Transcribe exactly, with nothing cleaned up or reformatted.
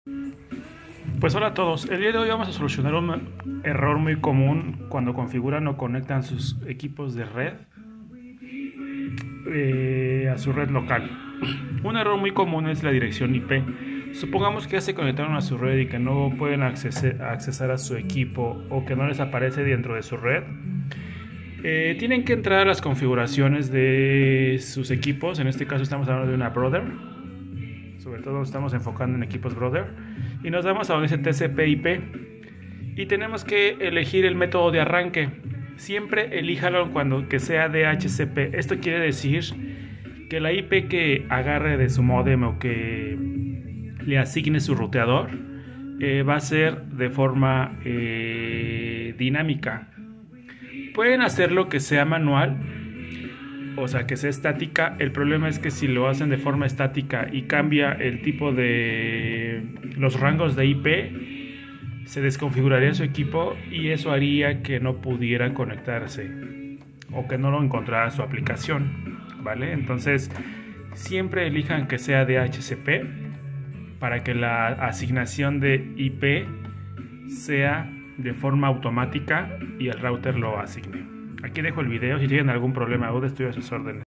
Pues hola a todos, el día de hoy vamos a solucionar un error muy común cuando configuran o conectan sus equipos de red eh, a su red local. Un error muy común es la dirección I P. Supongamos que ya se conectaron a su red y que no pueden acceder, accesar a su equipo o que no les aparece dentro de su red. Eh, tienen que entrar a las configuraciones de sus equipos. En este caso estamos hablando de una Brother. Sobre todo estamos enfocando en equipos Brother. Y nos damos a donde dice T C P I P. Y tenemos que elegir el método de arranque. Siempre elíjalo cuando que sea D H C P. Esto quiere decir que la I P que agarre de su módem o que le asigne su ruteador eh, va a ser de forma eh, dinámica. Pueden hacerlo que sea manual, o sea que sea estática. El problema es que si lo hacen de forma estática y cambia el tipo de los rangos de I P, se desconfiguraría su equipo y eso haría que no pudiera conectarse o que no lo encontrara su aplicación, ¿vale? Entonces siempre elijan que sea D H C P para que la asignación de I P sea de forma automática y el router lo asigne. Aquí dejo el video. Si tienen algún problema o duda, estoy a sus órdenes.